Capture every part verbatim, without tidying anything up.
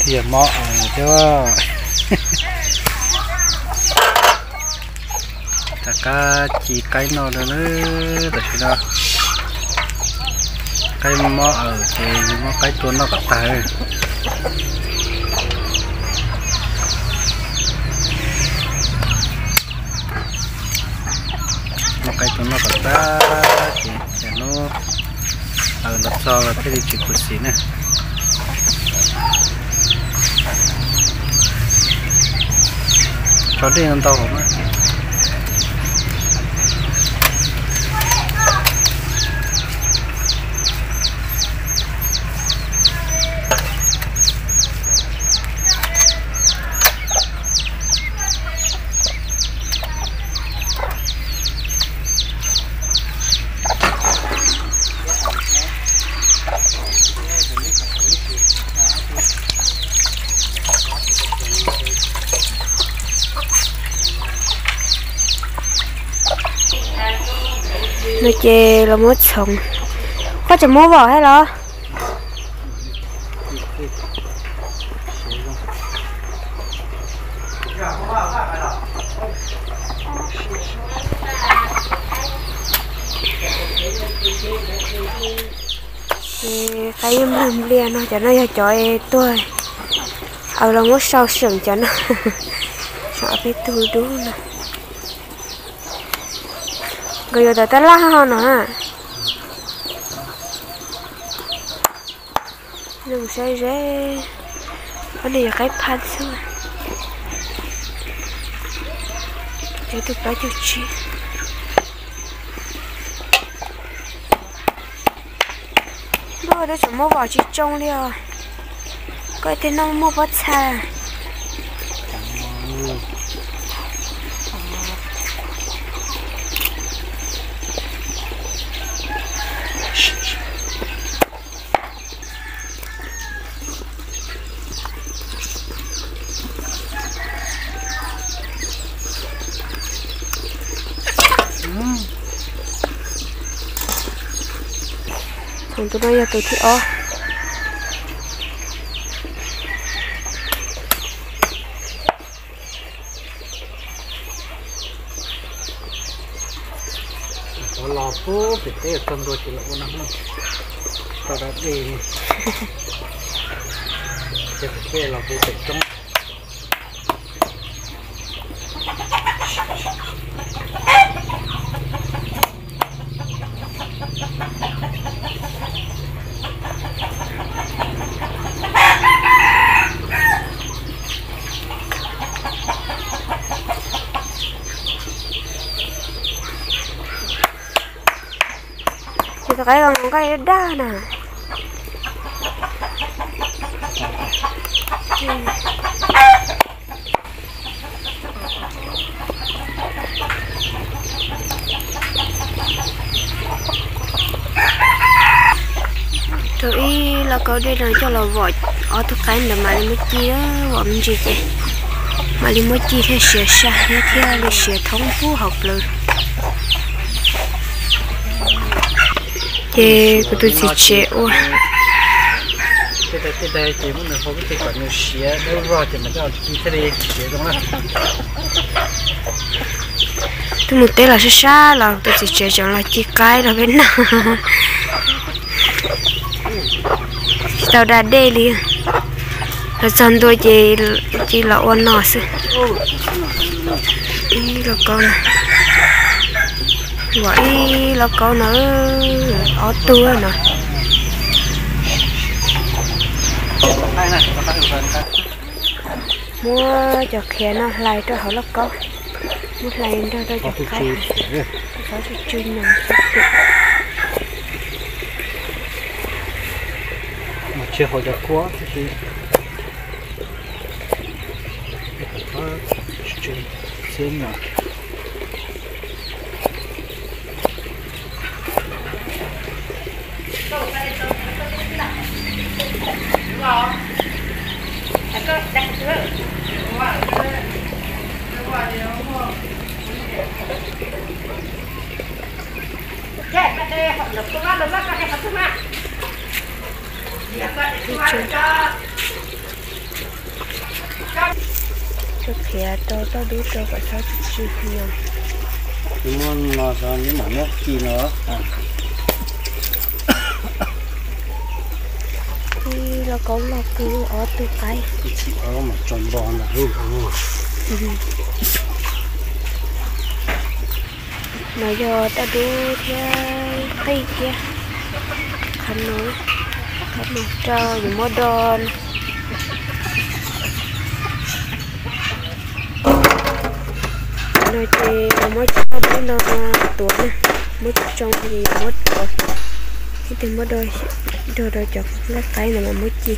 thì mọ cho tất cả chỉ cái nó đó nữa được chưa cái mọ ở thì mọ cái tuôn nó cả tay mọ cái tuôn nó cả tay thì thì nó ở lập so là cái gì chỉ của xí này cho đi ăn tàu không á nó chê là mốt sống có chả mua vào hay lo cái em làm liền nó cho nó cho em tôi ở là mốt sau sừng cho nó sợ cái tôi đúng nè rồi giờ tới lá hoa nữa đừng say rễ cái này là cái pan xưa để tôi bắt cho chị rồi đó chúng mua vào chị trông đi rồi coi thế nó mua bắt xa thằng tụi nó giờ tụi thì ó có lò phố thì cái chân đôi chỉ là con nắm này tao đã đi cái cái lò phố thì trong cái bằng cái đa nè tôi là có đi rồi cho là vội ở tất cả để mà đi mới chia vội mình gì vậy mà đi mới chia theo sửa sa như theo đi sửa thống phú học luôn cái cái tôi chỉ chế ô cái đây cái đây chỉ muốn là không cái quả nhiều xía đâu rồi thì mình cho chỉ cái đây xía đúng không tôi một té là xa xa là tôi chỉ chế chọn là chỉ cái là bên nào tao đã đây liền là chọn tôi chỉ chỉ là ôn nọ xí là con vậy là con nó ở tua nè mua cho khé nó lại cho họ là có mua lại cho tôi cho cái có sự chuyên nhận mà chưa hồi được quá thì có chuyên chuyên nhận cho kia to to đủ cho cả sáu chục nhiều chúng nó nó sao những món nước chi nữa thì là có là cứ ở từ cái chỉ ở mà tròn bòn là hư mà giờ ta đủ theo cây kia khăn núi khăn núi trâu những món đòn nói thì có mỗi cho đến nó tuổi nè mỗi trong gì mỗi tuổi cái tiền mỗi đôi đôi đôi chọc lá cây này mà mỗi chi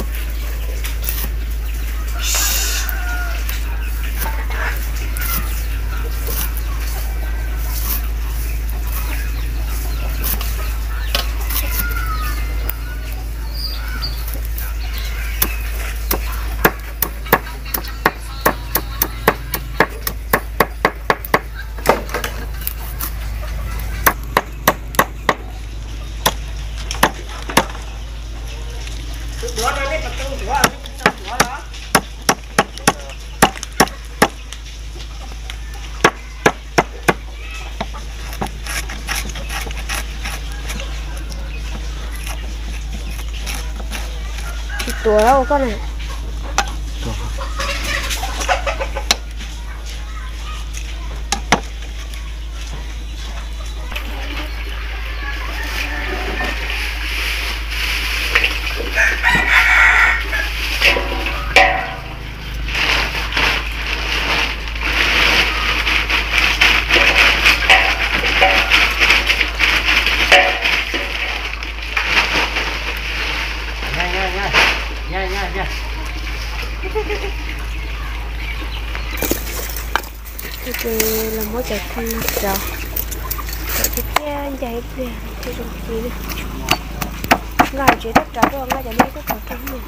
tuổi đâu con này thì là mỗi cái con rồi rồi thì cái dây này thì dùng gì nữa ngài chỉ tất cả rồi ngài chỉ lấy tất cả trong mình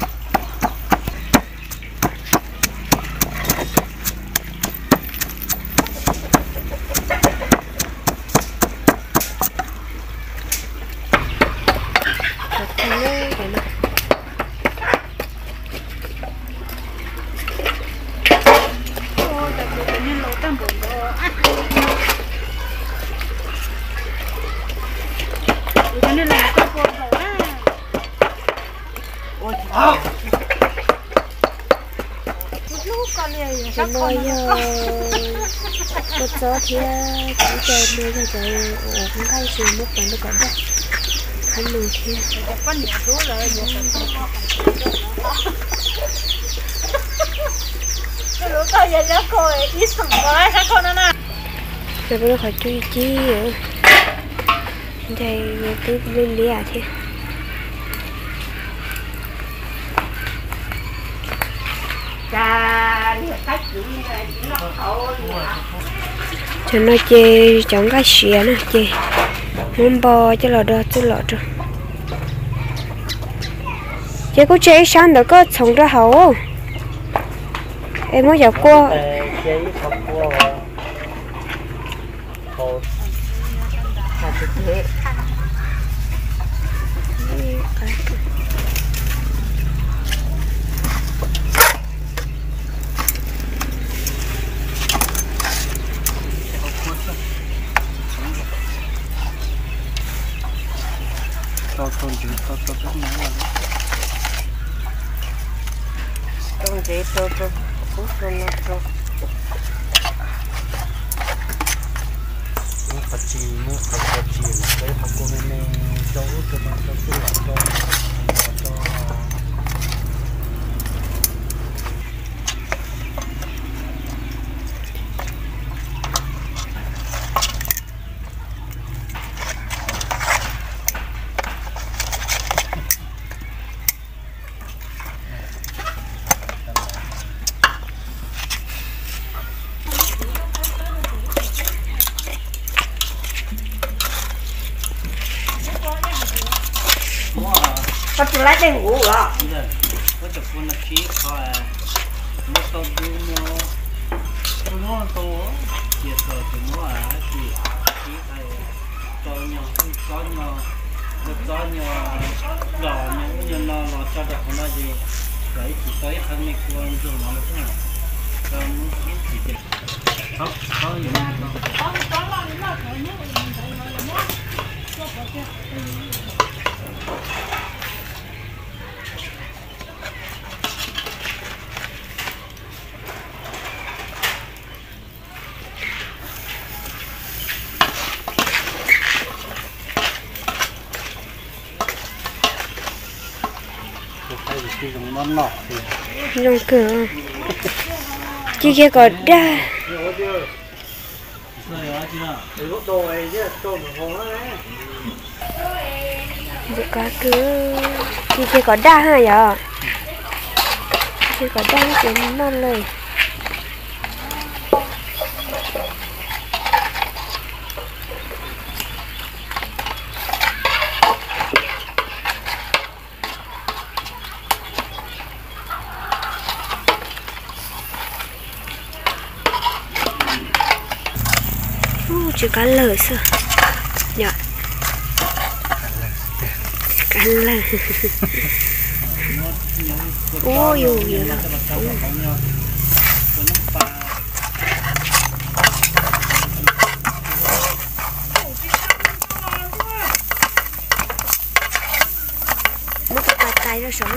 Rồi bây giờ một số thì chỉ chơi bây giờ chơi ở không thay sự mất còn được còn đâu không được thì con nhà số rồi rồi coi giờ nó coi ít sòng quá sao con nó rồi bây giờ phải chơi chi nữa đây cứ lên đi à chứ cho nó chê chống cái xìa nữa chê muốn bò cho lò đó chứ lọ rồi chê có chê sáng được có sống ra hậu em mới dọc qua to con chỉ to to rất nhiều rồi con chỉ to to cũng to nó to nó phải chi nó phải chi là cái học cô này cho cho nó cho tôi làm cho cho có tôi lấy cái ngủ rồi có chụp con nó khí thôi nó to đủ nó nó to chia sẻ thì nó à thì khí này to nhau to nhau nó to nhau đỏ nhau như nó nó cho được nó gì đấy chỉ tới ăn này con rồi nó thế nào Không, có gì không? Cái giống món nọ thì rong cửa chị kia có đa được cả cửa chị kia có đa hả vậy chị có đa cái nonเลยchỉ cá lở sao nhở cá lở ôi ôi ôi mất cái tay nó sống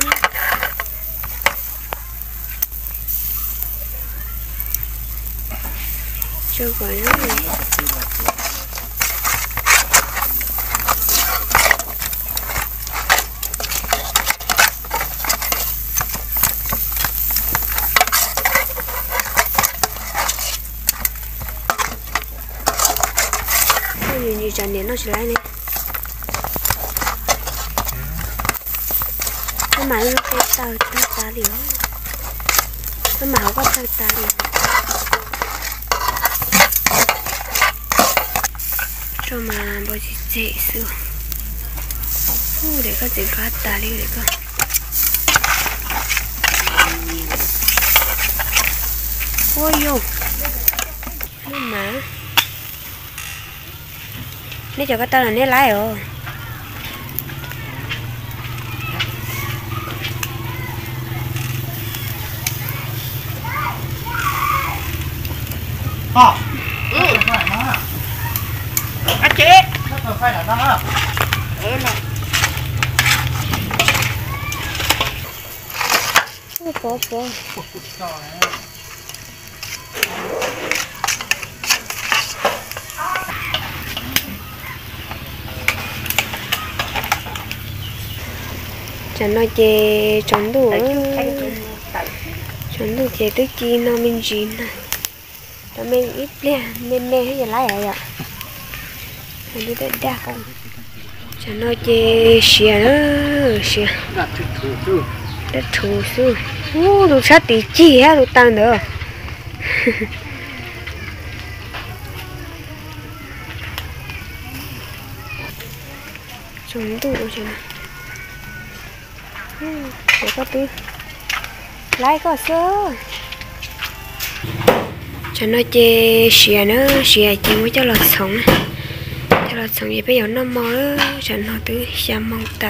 chưa gọi nó như trần điện nó sẽ lại này nó mà nó cái tao tao tao đi nó mà không có tao tao đi cho mà bao nhiêu dễ xưa để có gì có tao đi để có ôi yo nhưng mà nếu cho cái tao là nét lái rồi à ừ phải nó anh chị nó phải là nó ừ này có có chẳng nói chè trốn đủ trốn đủ chè tới chi nó mình chín này nó mình ít nè nên nè hết giờ lái rồi ạ anh đi tới đa không chẳng nói chè xìa nữa xìa đất thủ sư u đồ sát tí chi á đồ tăng nữa trốn đủ chứ để có tư lái có sơ cho nó chê xìa nữa xìa chỉ mới cho lọt sống cho lọt sống vậy bây giờ nó mò đó cho nó tư xa mong tờ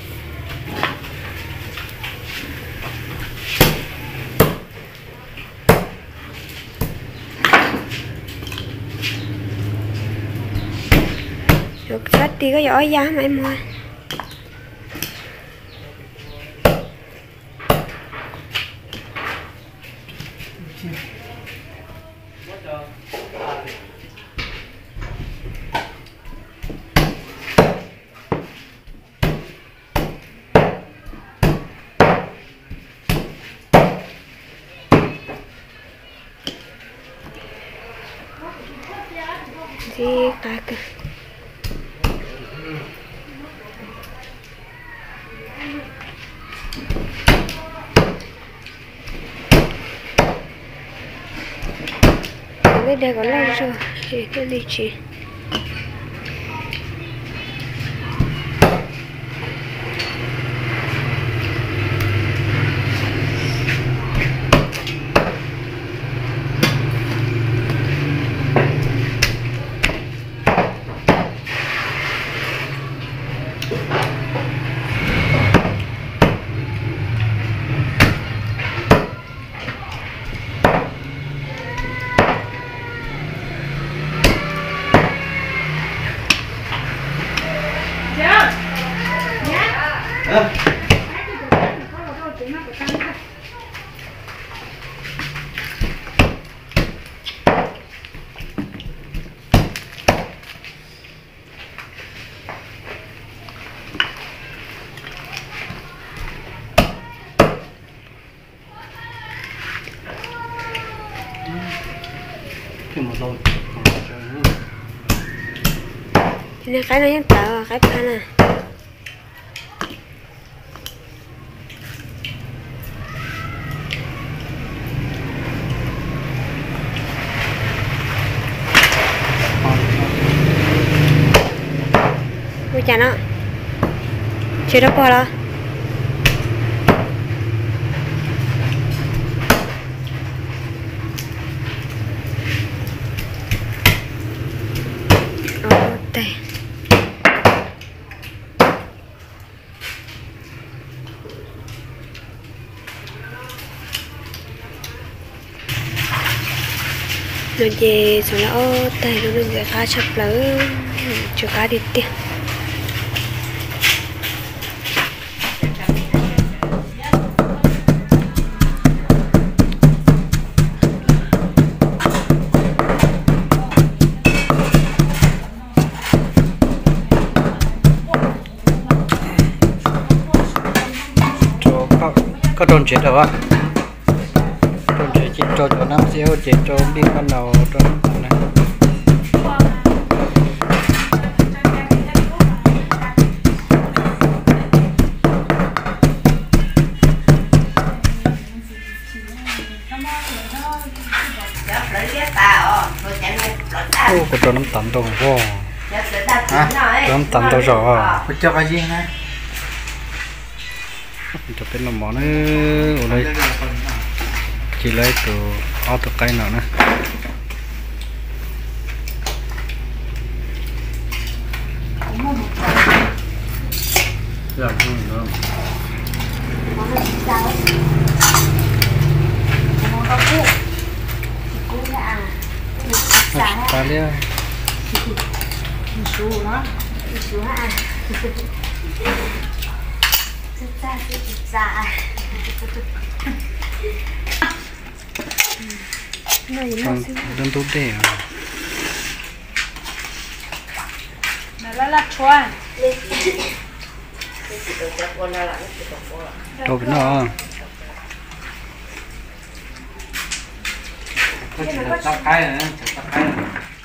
được phát đi có giỏi giá mà em ơi thì cả cái cái đây có lâu rồi thì cái gì chị Nên cái nó nhắc tờ cái pan à. Ui chà nó chưa đó qua đó. Nó về rồi là ô tay nó nên khá chập lỡ cho cá đi tiền. Có có tròn chết rồi ạ. Tròn chết chỉ cho cho năm xíu chết cho đi con nào tròn này. Ô, có tròn năm tấn đâu wow. Hả? Tròn năm tấn đâu rồi. Có cho cái gì này? Cho bên là món nữa ở đây chỉ lấy từ ao từ cây nào nè. Dạ không được. Món này sao ấy? Món rau củ. Củ là Ta đi. Sú nó. Sú hả? Ra cái dạ này nó Còn đơn tốt để nó là chua đâu cái nó Có chỉ là tao cái này, tao cái này.